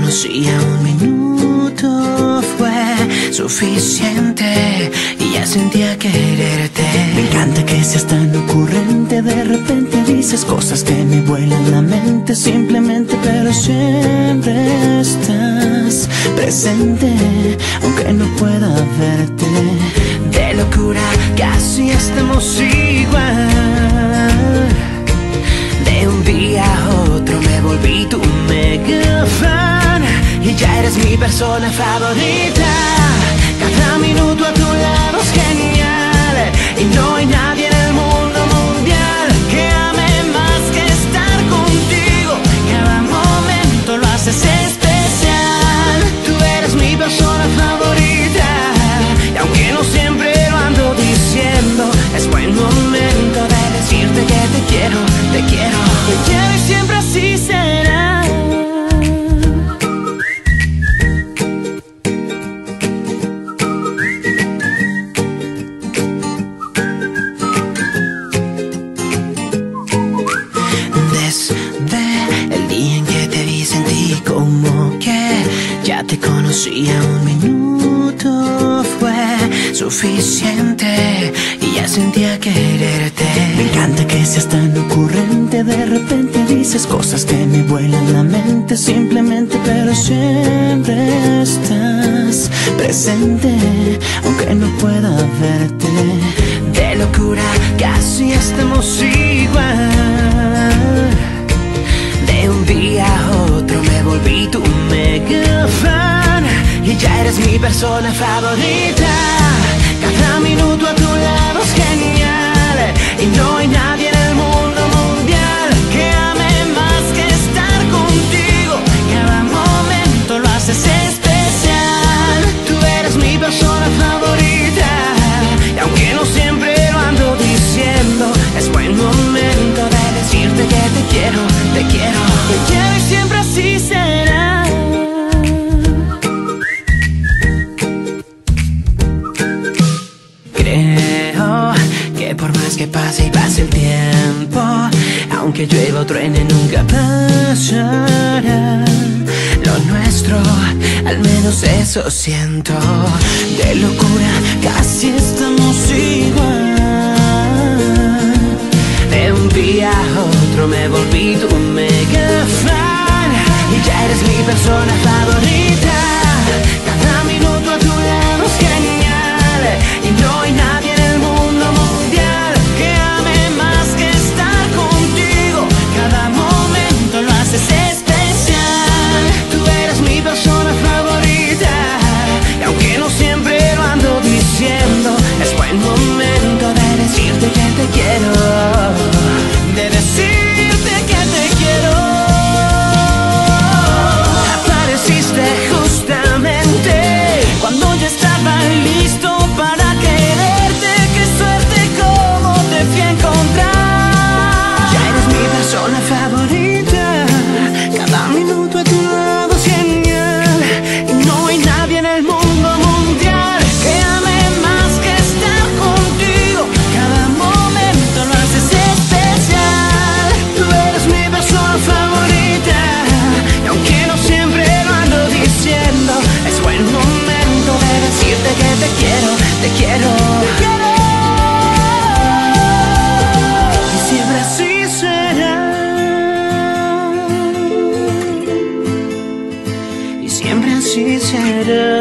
conocía, un minuto fue suficiente y ya sentía quererte. Me encanta que seas tan ocurrente, de repente dices cosas que me vuelan la mente simplemente, pero siempre estás presente, aunque no pueda verte. De locura casi estamos igual. De un día a otro me volví tu mega fan y ya eres mi persona favorita. Cada minuto a tu lado es genial y no hay nadie en el mundo mundial que ame más que estar contigo. Cada momento lo haces especial. Tú eres mi persona favorita y aunque no siempre lo ando diciendo, es buen momento de decirte que te quiero, te quiero, te quiero y siempre así será. Desde el día en que te vi sentí como que ya te conocía, un minuto fue suficiente y ya sentía quererte. Me encanta que seas tan ocurrente, de repente dices cosas que me vuelan la mente simplemente, pero siempre estás presente, aunque no pueda verte. De locura casi estamos igual. De un día a otro me volví tu mega fan y ya eres mi persona favorita. Cada minuto a tu lado es genial y no hay nadie en el mundo mundial que ame más que estar contigo. Cada momento lo haces especial. Tú eres mi persona favorita y aunque no siempre lo ando diciendo, es buen momento de decirte que te quiero, te quiero, te quiero y siempre así será. Creo que por más que pase y pase el tiempo, aunque llueva o truene nunca pasará. Lo nuestro, al menos eso siento. De locura casi estamos igual. De un día a otro me volví tu mega fan y ya eres mi persona favorita. Cada minuto a tu lado es genial y no hay nadie en el mundo mundial que ame más que estar contigo. Cada momento lo haces especial. Tú eres mi persona favorita y aunque no siempre lo ando diciendo, es buen momento de decirte que te quiero, de decirte que te quiero. Apareciste justamente cuando yo estaba listo para quererte. Qué suerte como te fui a encontrar. Ya eres mi persona favorita. Cada minuto a tu lado es genial y no hay nadie en el mundo mundial que ame más que estar contigo. Cada momento lo haces especial. Tú eres mi persona favorita y aunque no siempre lo ando diciendo, es buen momento de decirte que te quiero, te quiero, te quiero. Y siempre así será. Y siempre así será.